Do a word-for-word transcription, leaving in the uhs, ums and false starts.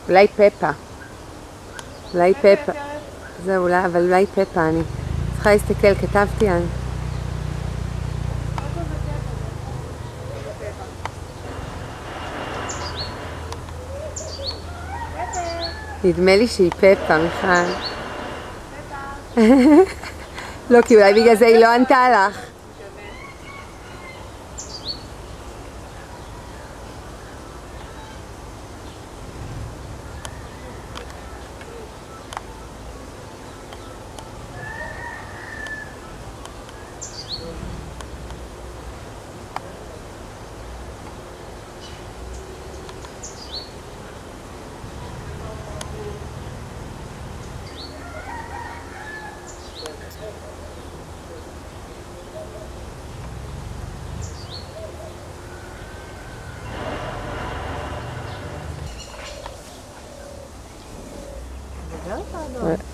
אולי פפה. אולי פפה. זהו, אולי, אבל אולי פפה אני. צריכה להסתכל, כתבתי על... נדמה לי שהיא פפה, מיכל. לא, כי אולי בגלל זה היא לא ענתה לך. לא,